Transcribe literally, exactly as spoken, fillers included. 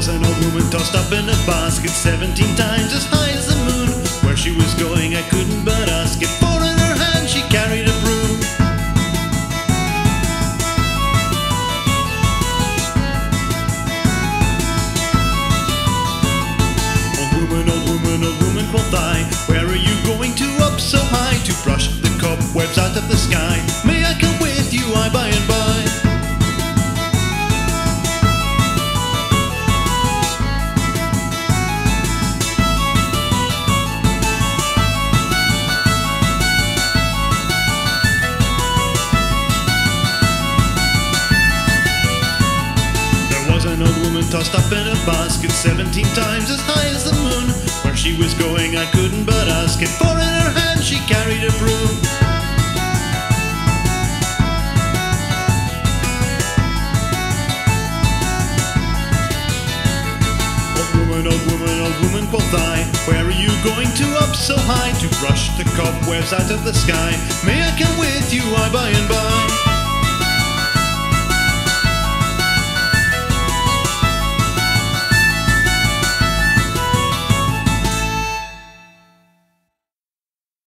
was an old woman tossed up in a basket, seventeen times as high as the moon. Where she was going I couldn't but ask it, for in her hand she carried a broom. Old woman, old woman, old woman, quoth I, where are you going to up so high? To brush the cobwebs out of the sky. May I come with you, I by and by? An old woman tossed up in a basket, seventeen times as high as the moon. Where she was going I couldn't but ask it, for in her hand she carried a broom. Old woman, old woman, old woman, quoth I, where are you going to up so high? To brush the cobwebs out of the sky. May I come with you, I by and by?